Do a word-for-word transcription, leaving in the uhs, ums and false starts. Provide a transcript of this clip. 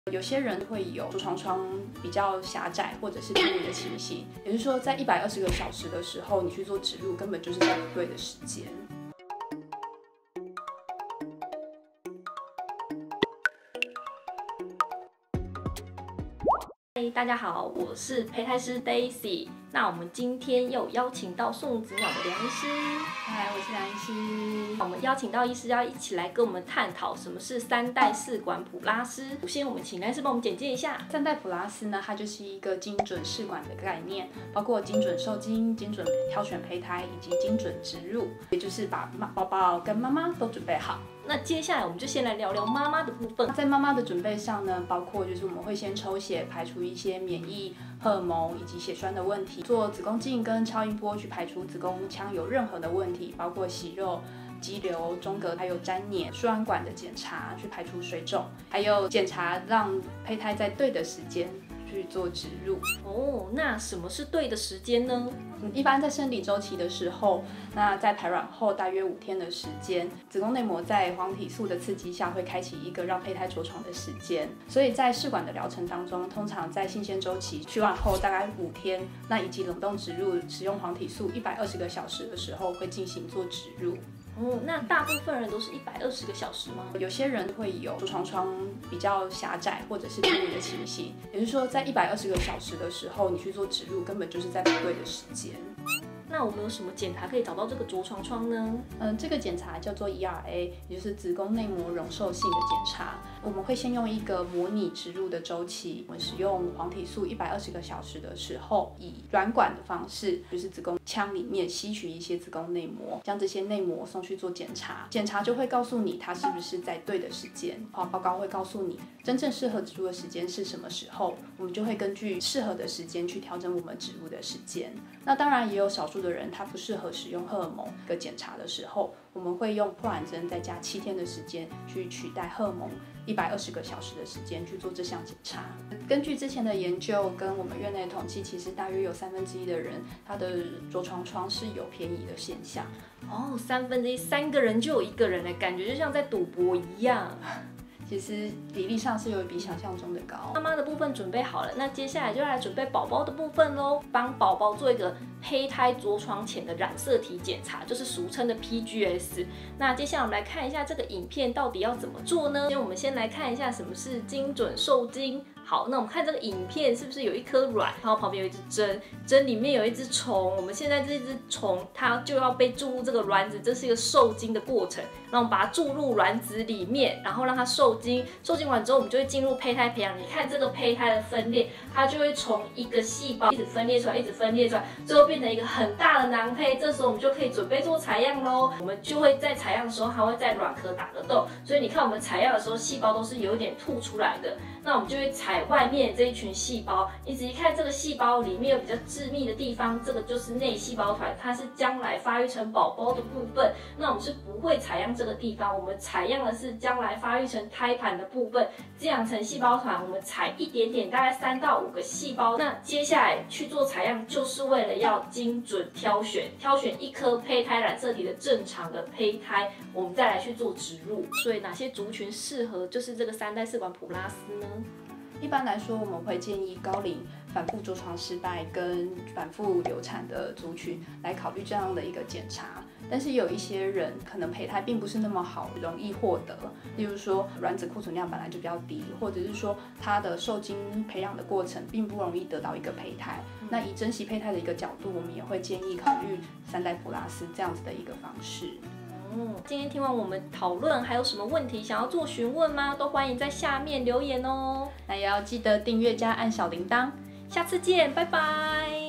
有些人会有着床窗比较狭窄或者是偏离的情形，也就是说，在一百二十个小时的时候，你去做植入，根本就是在不对的时间。 嗨，大家好，我是胚胎师 Daisy。那我们今天又邀请到送子鸟的梁医师。 嗨，我是梁医师。 我们邀请到医师要一起来跟我们探讨什么是三代试管普拉斯。首先，我们请梁医师帮我们简介一下。 三代普拉斯呢，它就是一个精准试管的概念，包括精准受精、精准挑选胚胎以及精准植入，也就是把宝宝跟妈妈都准备好。 那接下来我们就先来聊聊妈妈的部分。 在妈妈的准备上呢，包括就是我们会先抽血排除一些免疫、荷尔蒙以及血栓的问题，做子宫镜跟超音波去排除子宫腔有任何的问题，包括息肉、肌瘤、中隔还有粘连、输卵管的检查，去排除水肿，还有检查让胚胎在对的时间去做植入。 哦，那什么是对的时间呢？ 嗯，一般在生理周期的时候，那在排卵后大约五天的时间，子宫内膜在黄体素的刺激下会开启一个让胚胎着床的时间。所以在试管的疗程当中，通常在新鲜周期取卵后大概五天，那以及冷冻植入使用黄体素一百二十个小时的时候，会进行做植入。 哦，那大部分人都是一百二十个小时吗？ 有些人会有着床窗比较狭窄或者是偏离的情形，也就是说，在一百二十个小时的时候，你去做植入，根本就是在不对的时间。 那我们有什么检查可以找到这个着床窗呢？ 嗯，这个检查叫做 E R A， 也就是子宫内膜容受性的检查。我们会先用一个模拟植入的周期，我们使用黄体素一百二十个小时的时候，以软管的方式，就是子宫腔里面吸取一些子宫内膜，将这些内膜送去做检查。检查就会告诉你它是不是在对的时间。好，报告会告诉你真正适合植入的时间是什么时候，我们就会根据适合的时间去调整我们植入的时间。那当然也有少数的人他不适合使用荷尔蒙的检查的时候，我们会用破卵针再加七天的时间去取代荷尔蒙一百二十个小时的时间去做这项检查。根据之前的研究跟我们院内统计，其实大约有三分之一的人他的着床窗是有偏移的现象。 哦，三分之一，三个人就有一个人的感觉，就像在赌博一样。 其实比例上是有比想象中的高。 妈妈的部分准备好了，那接下来就来准备宝宝的部分喽，帮宝宝做一个胚胎着床前的染色体检查，就是俗称的 P G S。那接下来我们来看一下这个影片到底要怎么做呢？先我们先来看一下什么是精准受精。好，那我们看这个影片是不是有一颗卵，然后旁边有一只针，针里面有一只虫。我们现在这只虫它就要被注入这个卵子，这是一个受精的过程。那我们把它注入卵子里面，然后让它受精。受精完之后，我们就会进入胚胎培养。你看这个胚胎的分裂，它就会从一个细胞一直分裂出来，一直分裂出来，最后变成一个很大的囊胚。这时候我们就可以准备做采样喽。我们就会在采样的时候，还会在卵壳打个洞，所以你看我们采样的时候，细胞都是有一点凸出来的。那我们就会采外面这一群细胞，你仔细看这个细胞里面有比较致密的地方，这个就是内细胞团，它是将来发育成宝宝的部分。那我们是不会采样这个地方，我们采样的是将来发育成胎盘的部分。这样成细胞团，我们采一点点，大概三到五个细胞。那接下来去做采样，就是为了要精准挑选，挑选一颗胚胎染色体的正常的胚胎，我们再来去做植入。所以哪些族群适合就是这个三代试管普拉斯呢？ 一般来说，我们会建议高龄、反复着床失败跟反复流产的族群来考虑这样的一个检查。但是也有一些人可能胚胎并不是那么好，容易获得，例如说卵子库存量本来就比较低，或者是说它的受精培养的过程并不容易得到一个胚胎。那以珍惜胚胎的一个角度，我们也会建议考虑三代普拉斯这样子的一个方式。 嗯，今天听完我们讨论，还有什么问题想要做询问吗？都欢迎在下面留言哦。 那也要记得订阅加按小铃铛。 下次见，拜拜。